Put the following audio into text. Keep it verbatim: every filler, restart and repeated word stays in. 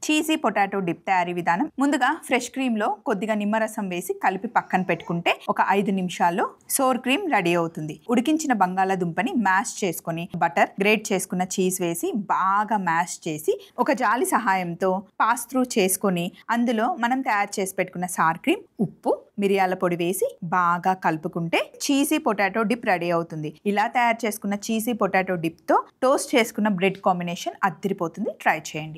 Cheesy potato dip తయారీ విధానం. ముందుగా ఫ్రెష్ క్రీమ్ లో కొద్దిగా నిమ్మరసం వేసి కలిపి పక్కన పెట్టుకుంటే ఒక ఐదు నిమిషాల్లో సోర్ క్రీమ్ రెడీ అవుతుంది. ఉడికించిన బంగాళాదుంపని మ్యాష్ చేసుకొని బటర్, గ్రేట్ చేసుకున్న చీజ్ వేసి బాగా మ్యాష్ చేసి ఒక జాలి సహాయంతో పాస్ త్రూ చేసుకొని అందులో మనం తయారు చేసి పెట్టుకున్న సార్ క్రీమ్, ఉప్పు, మిరియాల పొడి వేసి బాగా కలుపుకుంటే చీజీ పొటాటో డిప్ రెడీ అవుతుంది. ఇలా తయారు చేసుకున్న చీజీ పొటాటో డిప్ తో టోస్ట్ చేసుకున్న బ్రెడ్ కాంబినేషన్ అదిరిపోతుంది. ట్రై చేయండి.